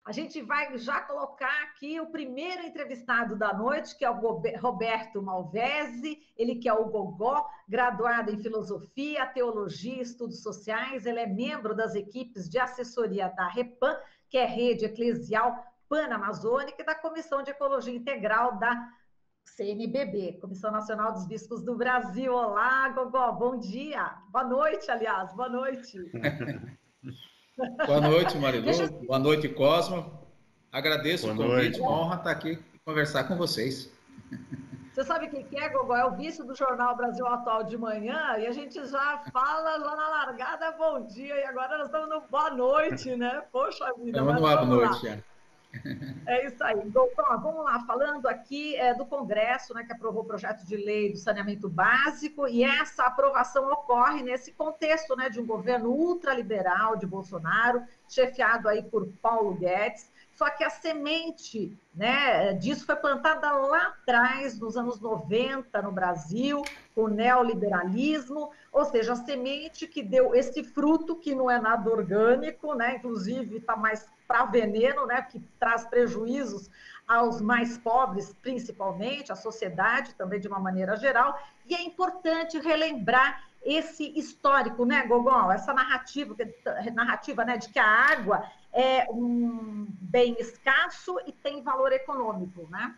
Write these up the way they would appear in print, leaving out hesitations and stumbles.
A gente vai já colocar aqui o primeiro entrevistado da noite, que é o Roberto Malvese, ele que é o Gogó, graduado em Filosofia, Teologia e Estudos Sociais, ele é membro das equipes de assessoria da REPAM, que é Rede Eclesial Panamazônica, e da Comissão de Ecologia Integral da CNBB, Comissão Nacional dos Bispos do Brasil. Olá, Gogó, bom dia. Boa noite, aliás, boa noite. Boa noite, Marilu. Deixa... Boa noite, Cosmo. Agradeço o convite, uma honra estar aqui e conversar com vocês. Você sabe o que é, Gogó? É o vice do Jornal Brasil Atual de manhã, e a gente já fala lá na largada bom dia, e agora nós estamos no boa noite, né? Poxa vida, Estamos mas no boa vamos lá. noite já. É isso aí. Gogó, vamos lá, falando aqui do Congresso, né, que aprovou o projeto de lei do saneamento básico, e essa aprovação ocorre nesse contexto, né, de um governo ultraliberal de Bolsonaro, chefiado aí por Paulo Guedes. Só que a semente, né, disso foi plantada lá atrás, nos anos 90, no Brasil, com o neoliberalismo, ou seja, a semente que deu esse fruto, que não é nada orgânico, né, inclusive está mais para veneno, né, que traz prejuízos aos mais pobres, principalmente, à sociedade também de uma maneira geral, e é importante relembrar esse histórico, né, Gogol? Essa narrativa, né, de que a água é um bem escasso e tem valor econômico, né?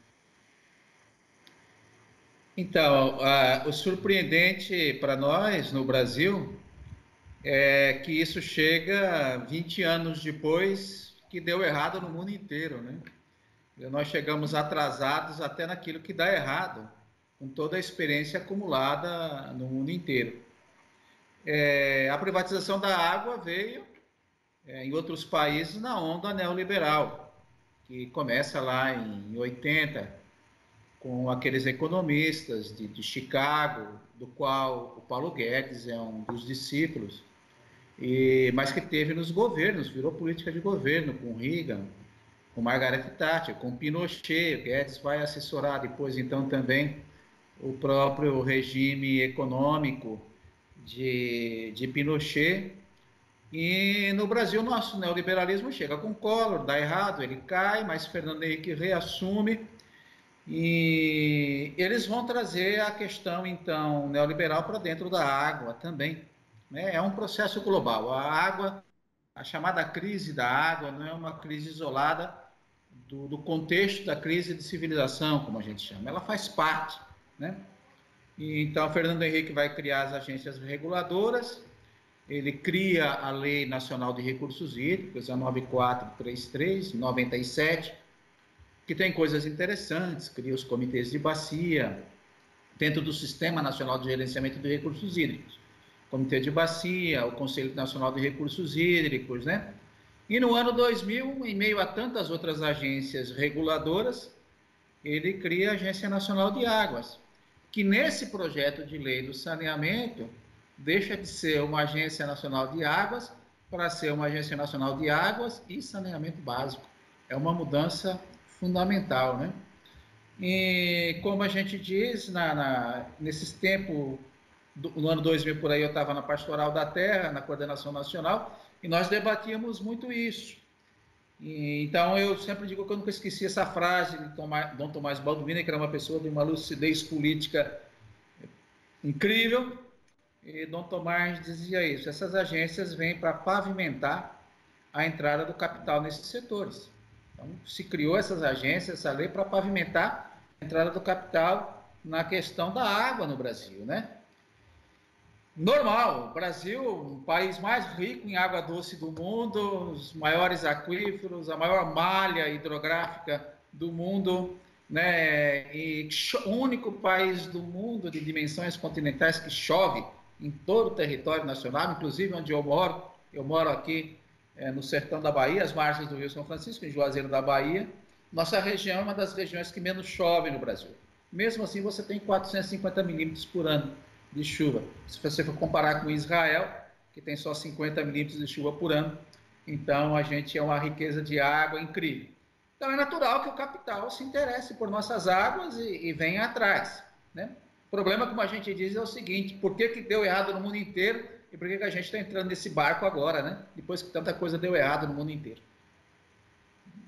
Então, o surpreendente para nós no Brasil é que isso chega 20 anos depois que deu errado no mundo inteiro, né? Nós chegamos atrasados até naquilo que dá errado, com toda a experiência acumulada no mundo inteiro. A privatização da água veio, em outros países, na onda neoliberal, que começa lá em 80, com aqueles economistas de Chicago, do qual o Paulo Guedes é um dos discípulos, mas que teve nos governos, virou política de governo, com Reagan, com Margaret Thatcher, com Pinochet. O Guedes vai assessorar depois, então, também o próprio regime econômico de Pinochet. E no Brasil, nosso neoliberalismo chega com Collor, dá errado, ele cai, mas Fernando Henrique reassume, e eles vão trazer a questão, então, neoliberal para dentro da água também. Né? É um processo global. A água, a chamada crise da água, não é uma crise isolada do contexto da crise de civilização, como a gente chama. Ela faz parte. Né? E, então, Fernando Henrique vai criar as agências reguladoras, ele cria a Lei Nacional de Recursos Hídricos, a 9433, 97, que tem coisas interessantes, cria os comitês de bacia, dentro do Sistema Nacional de Gerenciamento de Recursos Hídricos. Comitê de Bacia, o Conselho Nacional de Recursos Hídricos, né? E no ano 2000, em meio a tantas outras agências reguladoras, ele cria a Agência Nacional de Águas, que nesse projeto de lei do saneamento deixa de ser uma Agência Nacional de Águas para ser uma Agência Nacional de Águas e Saneamento Básico. É uma mudança fundamental, né? E como a gente diz, nesses tempos, no ano 2000 por aí, eu estava na Pastoral da Terra, na Coordenação Nacional, e nós debatíamos muito isso. Então eu sempre digo que eu nunca esqueci essa frase de Dom Tomás Balduino, que era uma pessoa de uma lucidez política incrível, e Dom Tomás dizia isso: essas agências vêm para pavimentar a entrada do capital nesses setores. Então, se criou essas agências, essa lei, para pavimentar a entrada do capital na questão da água no Brasil, né? Normal, o Brasil, o país mais rico em água doce do mundo, os maiores aquíferos, a maior malha hidrográfica do mundo, né? E o único país do mundo de dimensões continentais que chove em todo o território nacional, inclusive onde eu moro aqui no sertão da Bahia, às margens do Rio São Francisco, em Juazeiro da Bahia. Nossa região é uma das regiões que menos chove no Brasil. Mesmo assim, você tem 450 milímetros por ano de chuva. Se você for comparar com Israel, que tem só 50 milímetros de chuva por ano, então a gente é uma riqueza de água incrível. Então é natural que o capital se interesse por nossas águas e venha atrás. Né? O problema, como a gente diz, é o seguinte: por que deu errado no mundo inteiro e por que a gente está entrando nesse barco agora, né? Depois que tanta coisa deu errado no mundo inteiro.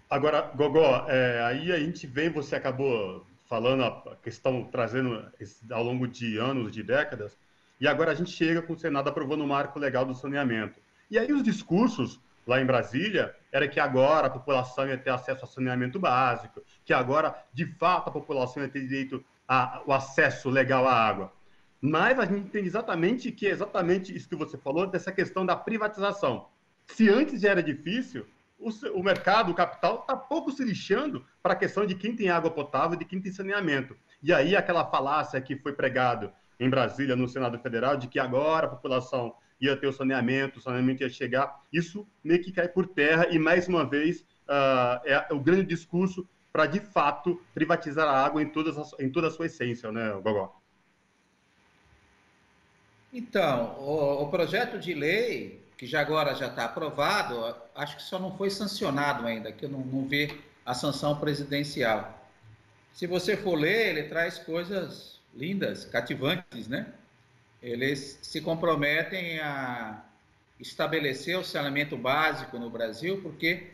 Agora, Gogó, aí a gente vem, você acabou falando a questão, trazendo ao longo de anos, de décadas, e agora a gente chega com o Senado aprovando o marco legal do saneamento. E aí os discursos lá em Brasília era que agora a população ia ter acesso a saneamento básico, que agora, de fato, a população ia ter direito ao acesso legal à água. Mas a gente entende exatamente que é exatamente isso que você falou, dessa questão da privatização. Se antes já era difícil, o mercado, o capital, está pouco se lixando para a questão de quem tem água potável e de quem tem saneamento. E aí aquela falácia que foi pregado em Brasília, no Senado Federal, de que agora a população ia ter o saneamento ia chegar, isso meio que cai por terra e, mais uma vez, é o grande discurso para, de fato, privatizar a água em toda a sua essência, né, Gogó? Então, o projeto de lei, que já agora já está aprovado, acho que só não foi sancionado ainda, que eu não vi a sanção presidencial. Se você for ler, ele traz coisas lindas, cativantes, né? Eles se comprometem a estabelecer o saneamento básico no Brasil, porque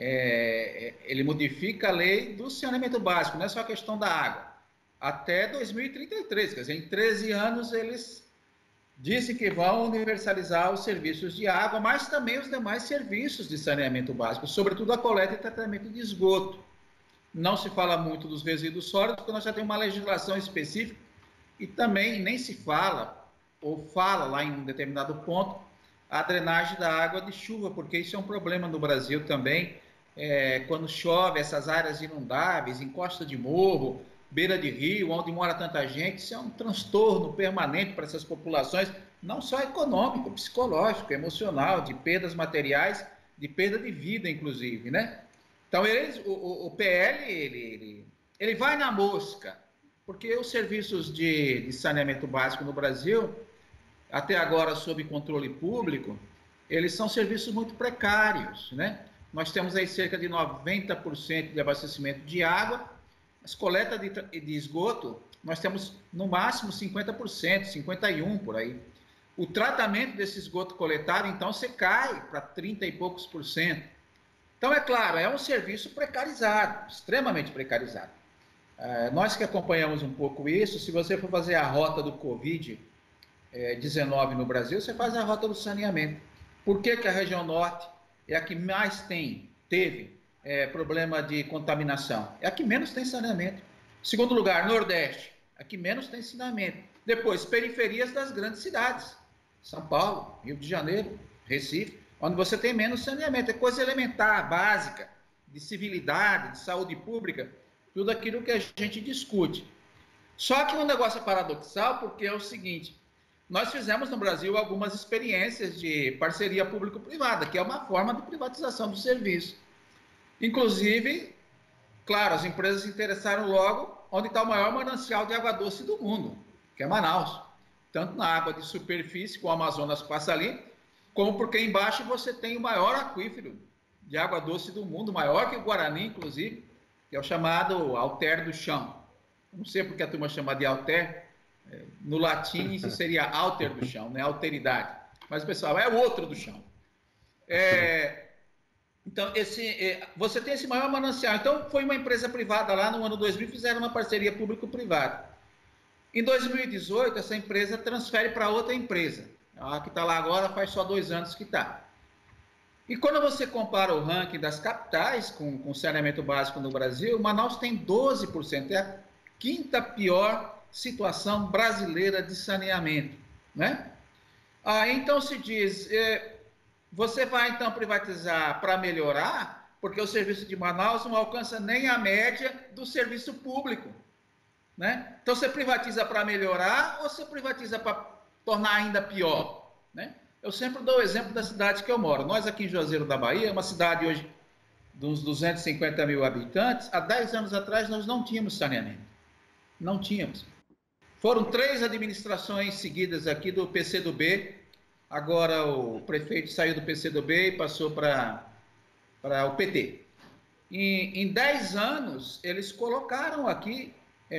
ele modifica a lei do saneamento básico, não é só a questão da água, até 2033, quer dizer, em 13 anos eles dizem que vão universalizar os serviços de água, mas também os demais serviços de saneamento básico, sobretudo a coleta e tratamento de esgoto. Não se fala muito dos resíduos sólidos, porque nós já temos uma legislação específica e também nem se fala, ou fala lá em um determinado ponto, a drenagem da água de chuva, porque isso é um problema no Brasil também. Quando chove, essas áreas inundáveis, encosta de morro, beira de rio, onde mora tanta gente, isso é um transtorno permanente para essas populações, não só econômico, psicológico, emocional, de perdas materiais, de perda de vida, inclusive, né? Então, o PL, ele vai na mosca, porque os serviços de saneamento básico no Brasil, até agora sob controle público, eles são serviços muito precários, né? Nós temos aí cerca de 90% de abastecimento de água, mas coleta de esgoto, nós temos no máximo 50%, 51% por aí. O tratamento desse esgoto coletado, então, você cai para 30 e poucos por cento. Então, é claro, é um serviço precarizado, extremamente precarizado. Nós que acompanhamos um pouco isso, se você for fazer a rota do Covid-19 no Brasil, você faz a rota do saneamento. Por que a região norte é a que mais teve problema de contaminação? É a que menos tem saneamento. Segundo lugar, Nordeste, a que menos tem saneamento. Depois, periferias das grandes cidades. São Paulo, Rio de Janeiro, Recife, onde você tem menos saneamento. É coisa elementar, básica, de civilidade, de saúde pública, tudo aquilo que a gente discute. Só que um negócio é paradoxal, porque é o seguinte, nós fizemos no Brasil algumas experiências de parceria público-privada, que é uma forma de privatização do serviço. Inclusive, claro, as empresas se interessaram logo onde está o maior manancial de água doce do mundo, que é Manaus. Tanto na água de superfície, que o Amazonas passa ali, como porque embaixo você tem o maior aquífero de água doce do mundo, maior que o Guarani, inclusive, que é o chamado Alter do Chão. Não sei porque a turma chama de Alter, no latim isso seria Alter do Chão, né? Alteridade. Mas, pessoal, é o outro do chão. Então, você tem esse maior manancial. Então, foi uma empresa privada lá no ano 2000, fizeram uma parceria público-privada. Em 2018, essa empresa transfere para outra empresa. A que está lá agora faz só 2 anos que está. E quando você compara o ranking das capitais com saneamento básico no Brasil, Manaus tem 12%. É a 5ª pior situação brasileira de saneamento, né? Então se diz, você vai então privatizar para melhorar, porque o serviço de Manaus não alcança nem a média do serviço público, né? Então você privatiza para melhorar ou você privatiza para tornar ainda pior, né? Eu sempre dou o exemplo da cidade que eu moro. Nós aqui em Juazeiro da Bahia, uma cidade hoje de uns 250 mil habitantes, há 10 anos atrás nós não tínhamos saneamento. Não tínhamos. Foram 3 administrações seguidas aqui do PCdoB. Agora o prefeito saiu do PCdoB e passou para o PT. Em 10 anos, eles colocaram aqui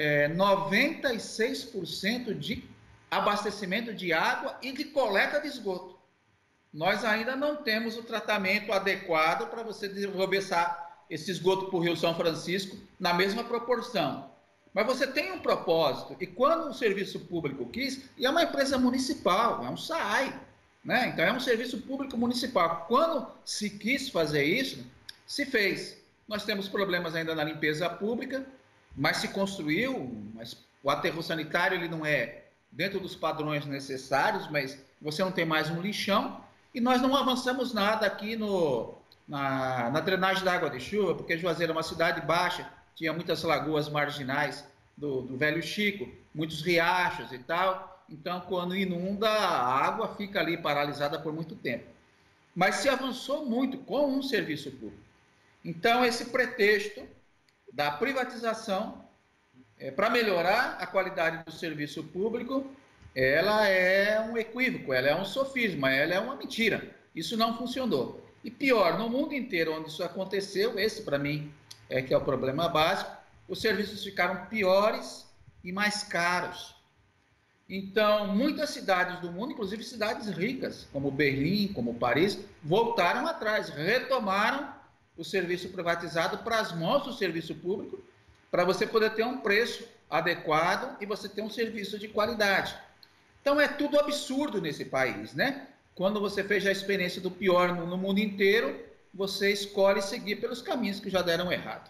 96% de abastecimento de água e de coleta de esgoto. Nós ainda não temos o tratamento adequado para você desenvolver esse esgoto para o Rio São Francisco na mesma proporção. Mas você tem um propósito, e quando um serviço público quis, e é uma empresa municipal, é um SAAI, né? Então é um serviço público municipal. Quando se quis fazer isso, se fez. Nós temos problemas ainda na limpeza pública, mas se construiu, mas o aterro sanitário ele não é dentro dos padrões necessários, mas você não tem mais um lixão, e nós não avançamos nada aqui na drenagem da água de chuva, porque Juazeiro é uma cidade baixa, tinha muitas lagoas marginais do Velho Chico, muitos riachos e tal, então quando inunda a água fica ali paralisada por muito tempo. Mas se avançou muito com um serviço público. Então esse pretexto da privatização para melhorar a qualidade do serviço público, ela é um equívoco, ela é um sofisma, ela é uma mentira. Isso não funcionou. E pior, no mundo inteiro onde isso aconteceu, esse para mim é que é o problema básico, os serviços ficaram piores e mais caros. Então, muitas cidades do mundo, inclusive cidades ricas, como Berlim, como Paris, voltaram atrás, retomaram o serviço privatizado para as mãos do serviço público, para você poder ter um preço adequado e você ter um serviço de qualidade. Então, é tudo absurdo nesse país, né? Quando você fez a experiência do pior no mundo inteiro, você escolhe seguir pelos caminhos que já deram errado.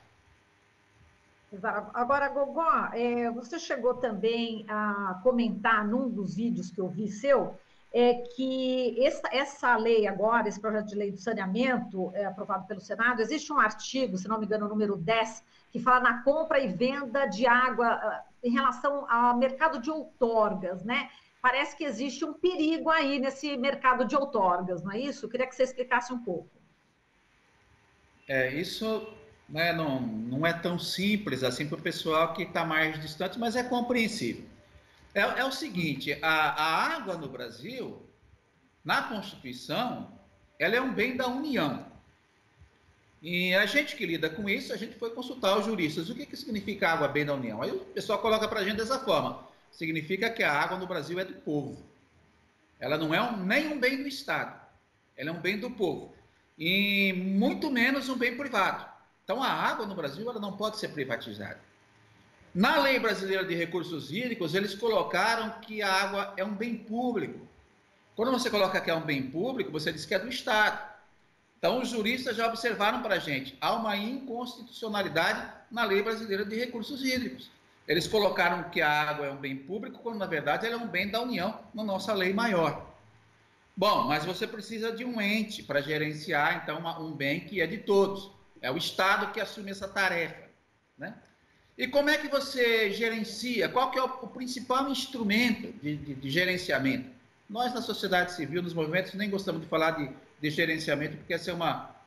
Agora, Gogó, você chegou também a comentar num dos vídeos que eu vi seu, que essa lei agora, esse projeto de lei do saneamento aprovado pelo Senado, existe um artigo, se não me engano, o número 10, que fala na compra e venda de água em relação ao mercado de outorgas, né? Parece que existe um perigo aí nesse mercado de outorgas, não é isso? Eu queria que você explicasse um pouco. Isso, né, não é tão simples assim para o pessoal que está mais distante, mas é compreensível. É o seguinte, a água no Brasil, na Constituição, ela é um bem da União. E a gente que lida com isso, a gente foi consultar os juristas. O que significa água bem da União? Aí o pessoal coloca para a gente dessa forma. Significa que a água no Brasil é do povo. Ela não é nem um bem do Estado. Ela é um bem do povo. E muito menos um bem privado. Então a água no Brasil ela não pode ser privatizada. Na Lei Brasileira de Recursos Hídricos, eles colocaram que a água é um bem público. Quando você coloca que é um bem público, você diz que é do Estado. Então os juristas já observaram para a gente, há uma inconstitucionalidade na Lei Brasileira de Recursos Hídricos. Eles colocaram que a água é um bem público, quando na verdade ela é um bem da União, na nossa lei maior. Bom, mas você precisa de um ente para gerenciar, então, um bem que é de todos. É o Estado que assume essa tarefa, né? E como é que você gerencia? Qual que é o principal instrumento de gerenciamento? Nós, na sociedade civil, nos movimentos, nem gostamos de falar de gerenciamento, porque essa é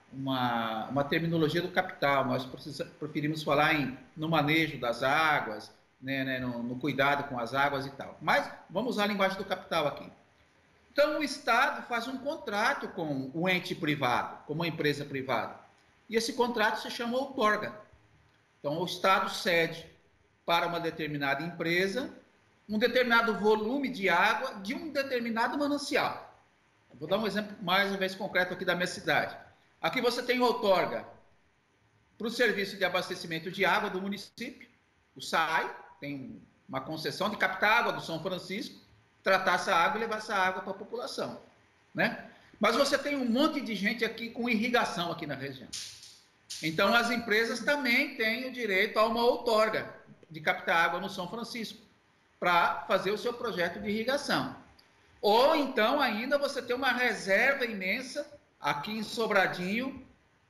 uma terminologia do capital. Nós preferimos falar no manejo das águas, né, no cuidado com as águas e tal. Mas vamos usar a linguagem do capital aqui. Então, o Estado faz um contrato com o ente privado, com uma empresa privada. E esse contrato se chama outorga. Então, o Estado cede para uma determinada empresa um determinado volume de água de um determinado manancial. Eu vou dar um exemplo mais uma vez concreto aqui da minha cidade. Aqui você tem outorga para o serviço de abastecimento de água do município, o SAAI, tem uma concessão de captar água do São Francisco, tratar essa água e levar essa água para a população, né? Mas você tem um monte de gente aqui com irrigação aqui na região. Então, as empresas também têm o direito a uma outorga de captar água no São Francisco para fazer o seu projeto de irrigação. Ou então, ainda, você tem uma reserva imensa aqui em Sobradinho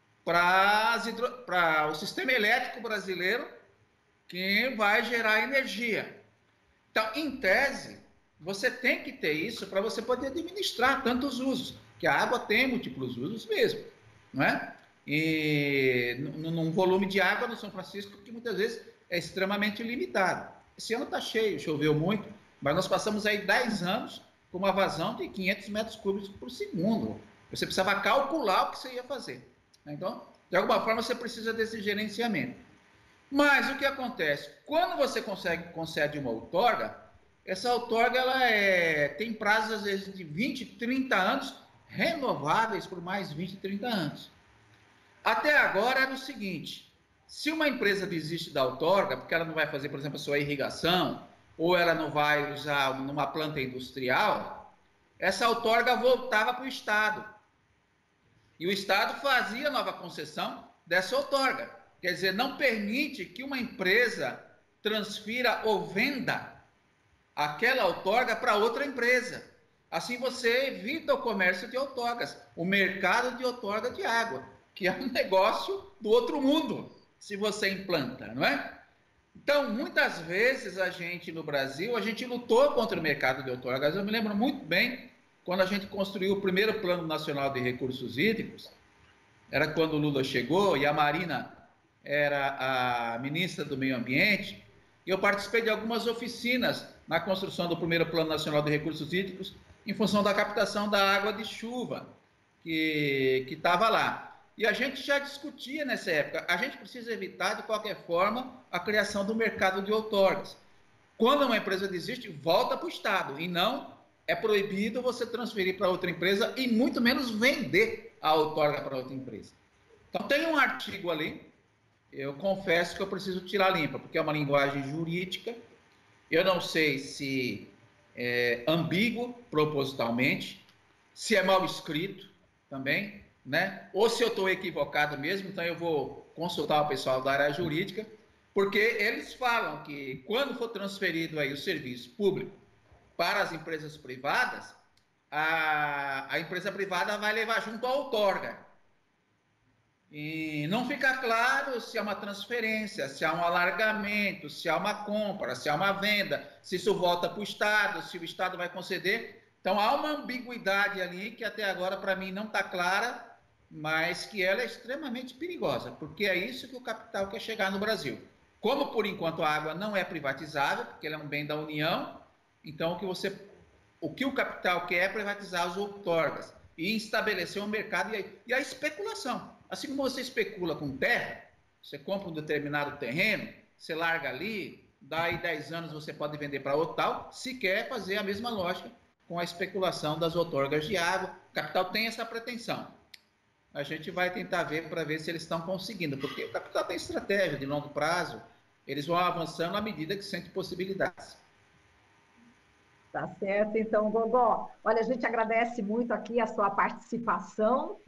para o sistema elétrico brasileiro que vai gerar energia. Então, em tese, você tem que ter isso para você poder administrar tantos usos, que a água tem múltiplos usos mesmo, não é? E num volume de água no São Francisco que muitas vezes é extremamente limitado. Esse ano está cheio, choveu muito, mas nós passamos aí 10 anos com uma vazão de 500 metros cúbicos por segundo. Você precisava calcular o que você ia fazer. Então, de alguma forma, você precisa desse gerenciamento. Mas o que acontece? Quando você concede uma outorga, essa outorga ela tem prazos, às vezes, de 20, 30 anos, renováveis por mais 20, 30 anos. Até agora era o seguinte, se uma empresa desiste da outorga, porque ela não vai fazer, por exemplo, a sua irrigação, ou ela não vai usar numa planta industrial, essa outorga voltava para o Estado. E o Estado fazia nova concessão dessa outorga. Quer dizer, não permite que uma empresa transfira ou venda aquela outorga para outra empresa. Assim você evita o comércio de outorgas, o mercado de outorga de água, que é um negócio do outro mundo, se você implanta, não é? Então, muitas vezes a gente no Brasil, a gente lutou contra o mercado de outorgas. Eu me lembro muito bem quando a gente construiu o primeiro Plano Nacional de Recursos Hídricos, era quando o Lula chegou e a Marina era a ministra do Meio Ambiente, e eu participei de algumas oficinas na construção do primeiro Plano Nacional de Recursos Hídricos em função da captação da água de chuva que estava lá. E a gente já discutia nessa época, a gente precisa evitar de qualquer forma a criação do mercado de outorgas. Quando uma empresa desiste, volta para o Estado, e não é proibido você transferir para outra empresa e muito menos vender a outorga para outra empresa. Então tem um artigo ali, eu confesso que eu preciso tirar limpa, porque é uma linguagem jurídica, eu não sei se é ambíguo propositalmente, se é mal escrito também, né? Ou se eu estou equivocado mesmo, então eu vou consultar o pessoal da área jurídica, porque eles falam que quando for transferido aí o serviço público para as empresas privadas, a empresa privada vai levar junto a outorga. E não fica claro se há uma transferência, se há um alargamento, se há uma compra, se há uma venda, se isso volta para o Estado, se o Estado vai conceder. Então há uma ambiguidade ali que até agora para mim não está clara, mas que ela é extremamente perigosa, porque é isso que o capital quer chegar no Brasil. Como por enquanto a água não é privatizável, porque ela é um bem da União, então o que o capital quer é privatizar as outorgas e estabelecer um mercado e a especulação. Assim como você especula com terra, você compra um determinado terreno, você larga ali, daí 10 anos você pode vender para outro tal, se quer fazer a mesma lógica com a especulação das outorgas de água. O capital tem essa pretensão. A gente vai tentar ver para ver se eles estão conseguindo, porque o capital tem estratégia de longo prazo, eles vão avançando à medida que sentem possibilidades. Tá certo, então, Gogó. Olha, a gente agradece muito aqui a sua participação.